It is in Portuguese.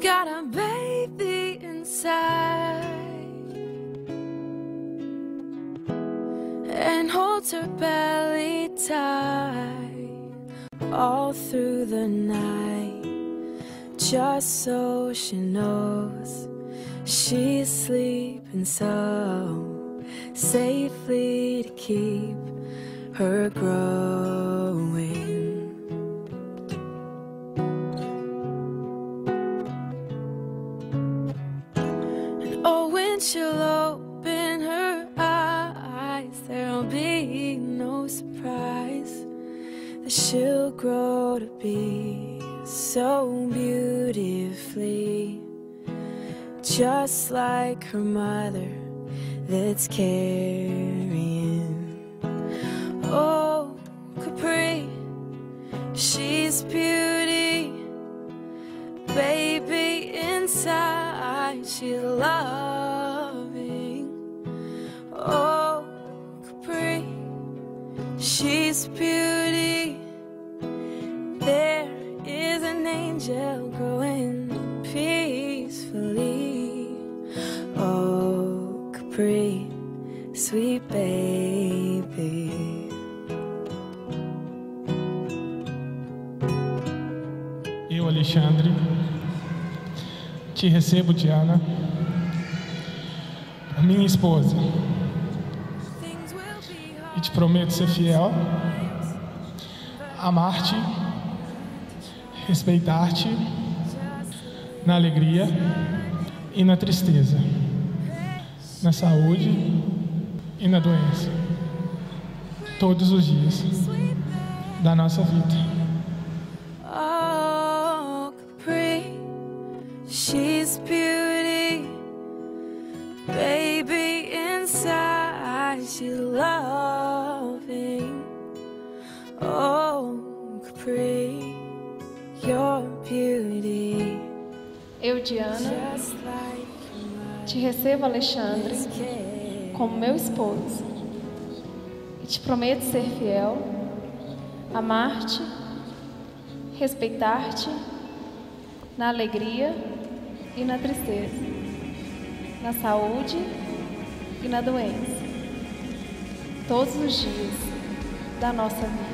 got a baby inside and holds her belly tight all through the night, just so she knows she's sleeping so safely to keep her growing. She'll open her eyes, there'll be no surprise that she'll grow to be so beautifully just like her mother that's carrying. Oh, Capri, she's beauty, baby inside she's love. Oh, Capri, she's beauty. There is an angel growing peacefully. Oh, Capri, sweet baby. Eu, Alexandre, te recebo, Diana, minha esposa, e te prometo ser fiel, amar-te, respeitar-te na alegria e na tristeza, na saúde e na doença, todos os dias da nossa vida. Oh, Capri, she's beauty, baby inside she's loving. Oh, Capri, your beauty. Eu, Diana, te recebo, Alexandre, como meu esposo e te prometo ser fiel, amar-te, respeitar-te na alegria e na tristeza, na saúde e na doença, todos os dias da nossa vida.